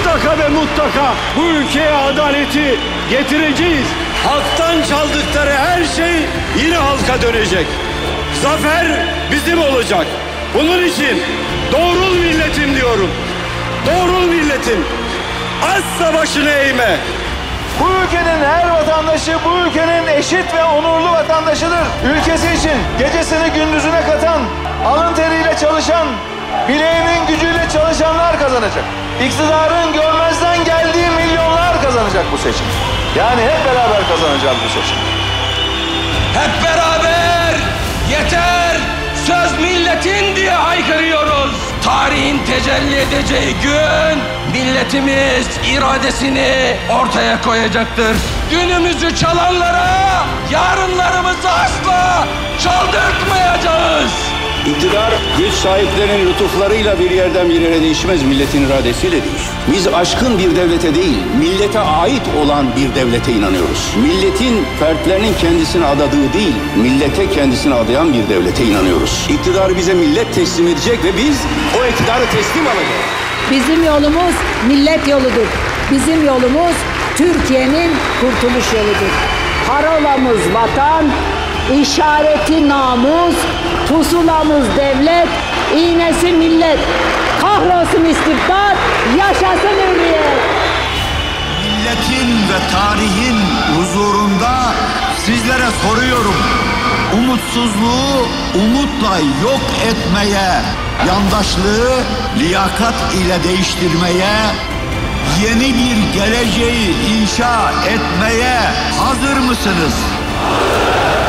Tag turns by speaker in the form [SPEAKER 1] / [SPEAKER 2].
[SPEAKER 1] mutlaka ve mutlaka bu ülkeye adaleti getireceğiz. Halktan çaldıkları her şey yine halka dönecek. Zafer bizim olacak. Bunun için doğrul milletim diyorum. Doğrul milletim. Asla başını eğme.
[SPEAKER 2] Bu ülkenin her vatandaşı bu ülkenin eşit ve onurlu vatandaşıdır. Ülkesi için gecesini gündüzüne katan, alın teriyle çalışan, bileğinin gücüyle çalışanlar kazanacak. İktidarın görmezden geldiği milyonlar kazanacak bu seçim. Yani hep beraber kazanacağız bu seçim.
[SPEAKER 3] Hep beraber yeter, söz milletin diye haykırıyoruz. Tarihin tecelli edeceği gün milletimiz iradesini ortaya koyacaktır. Günümüzü çalanlara yarınlarımızı asla çaldırtmayacağız.
[SPEAKER 4] İktidar güç sahiplerinin lütuflarıyla bir yerden bir yere değişmez, milletin iradesiyle değişir. Biz aşkın bir devlete değil, millete ait olan bir devlete inanıyoruz. Milletin fertlerinin kendisine adadığı değil, millete kendisine adayan bir devlete inanıyoruz. İktidarı bize millet teslim edecek ve biz o iktidarı teslim alacağız.
[SPEAKER 5] Bizim yolumuz millet yoludur. Bizim yolumuz Türkiye'nin kurtuluş yoludur. Parolamız vatan, işareti namus, pusulamız devlet, iğnesi millet. Kahrolsun istibdat, yaşasın hürriyet.
[SPEAKER 6] Milletin ve tarihin huzurunda sizlere soruyorum. Umutsuzluğu umutla yok etmeye, yandaşlığı liyakat ile değiştirmeye, yeni bir geleceği inşa etmeye hazır mısınız?